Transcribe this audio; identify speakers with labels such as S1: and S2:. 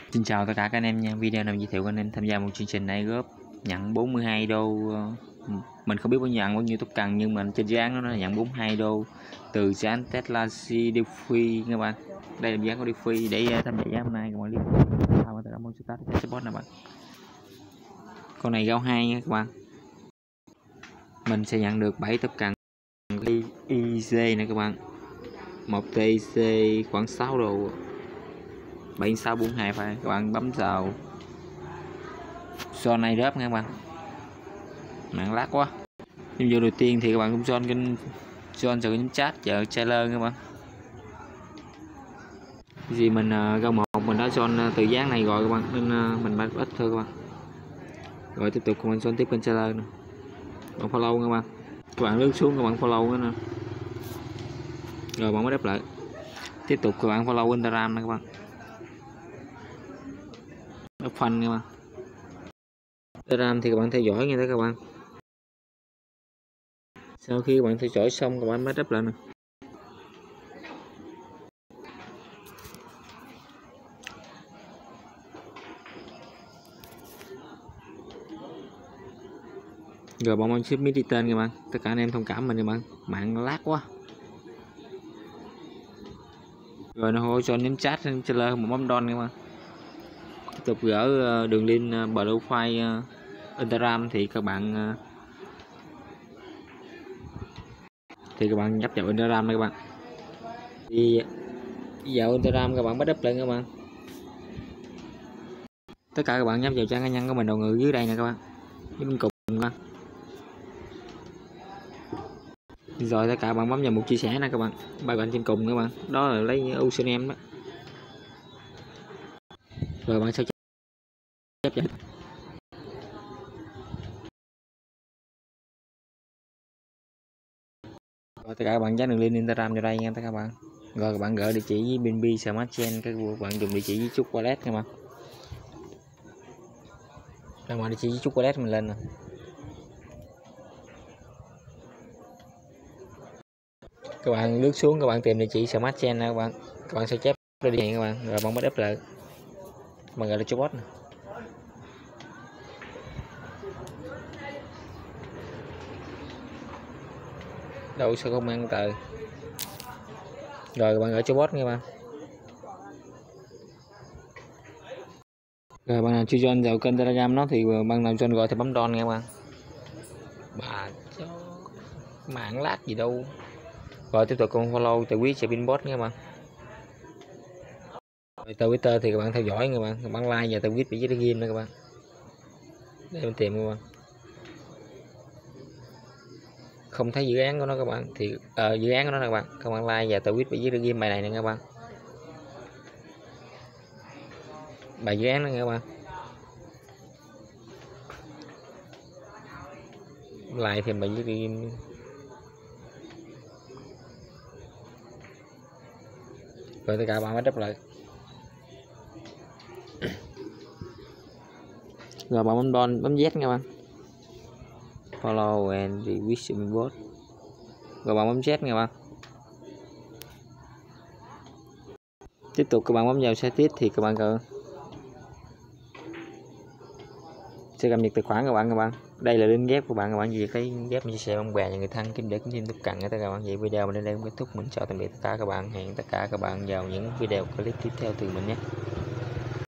S1: Xin chào tất cả các anh em nha. Video này giới thiệu các anh em tham gia một chương trình này góp nhận 42 đô. Mình không biết nhận bao nhiêu tốc cần, nhưng mà trên dự án nó là nhận 42 đô từ dự án Tesla DeFi các bạn. Đây là dự án của DeFi. Để tham gia dự án hôm nay các bạn support nè bạn. Con này gao 2 nha các bạn. Mình sẽ nhận được 7 tốc cần EZ nè các bạn. Một TC khoảng 6 đô. 7642 phải các bạn bấm vào zone này rớp nha các bạn. Mạng lát quá. Nhưng vô đầu tiên thì các bạn cũng zone kênh zone cho cái chat chợ trailer các bạn. Vì mình gao 1 mình đã zone từ dáng này rồi các bạn, nên mình bắt ít thôi các bạn. Rồi tiếp tục mình zone tiếp kênh trailer nè. Bạn follow các bạn. Các bạn lướt xuống các bạn follow nữa nè. Rồi bạn mới đáp lại. Tiếp tục các bạn follow Instagram nè các bạn. Nó phân các bạn. Instagram thì các bạn theo dõi nghe đó các bạn. Sau khi các bạn theo dõi xong các bạn mới đáp lại nè. Rồi bọn mình ship mít tên các bạn. Tất cả anh em thông cảm mình các bạn. Mạng lát quá. Rồi nó hỗ trợ nhấn chat trailer một bấm don các bạn. Tiếp tục gỡ đường link profile Instagram thì các bạn nhấp vào Instagram đây các bạn. Thì vào Instagram các bạn bắt đắp lên các bạn. Tất cả các bạn nhấp vào trang cá nhân của mình đầu ngữ dưới đây nè các bạn. Với bên cùng các bạn. Rồi tất cả các bạn bấm vào mục chia sẻ nè các bạn. Ba bạn trên cùng các bạn. Đó là lấy username đó. Rồi bạn sao chép vào. Rồi tất cả các bạn dán đường link Instagram vào đây nha tất cả các bạn. Rồi các bạn gửi địa chỉ với BNB Smart Chain, các bạn dùng địa chỉ với chút wallet các bạn. Ra ngoài địa chỉ với chút wallet mình lên nè. Các bạn lướt xuống các bạn tìm địa chỉ Smart Chain nè các bạn. Các bạn sẽ chép ra điện các bạn, rồi bạn mới đáp lại. Bạn gọi là chatbot nè. Đâu sao không ăn tờ. Rồi các bạn gửi chatbot nha các bạn. Rồi bạn nào chưa join vào kênh Telegram nó thì bạn nào join gọi thì bấm don nha các bạn. Bà mạng lát gì đâu. Rồi tiếp tục con follow từ quý sẽ pinbot nha các bạn. Rồi từ Twitter thì các bạn theo dõi nha các bạn like và từ quý bị dưới game nữa các bạn. Để mình tìm các bạn. Không thấy dự án của nó các bạn thì dự án của nó nè các bạn like và từ quý bị dưới game bài này nè các bạn. Bài dự án đó nha các bạn. Like thêm bài dưới game. Rồi tất cả các bạn mới đáp lại. Rồi bạn bấm don bấm Z nha các bạn. Follow and revision bot. Rồi bạn bấm Z nha các bạn. Tiếp tục các bạn bấm vào settings thì các bạn sẽ cập nhật tài khoản các bạn. Đây là link ghép của bạn, các bạn gì cái ghép chia sẻ bạn bè và người thân kiếm để kiếm tiếp cận các bạn. Vậy video mình đến đây cũng kết thúc. Mình chào tạm biệt tất cả các bạn, hẹn tất cả các bạn vào những video clip tiếp theo từ mình nhé.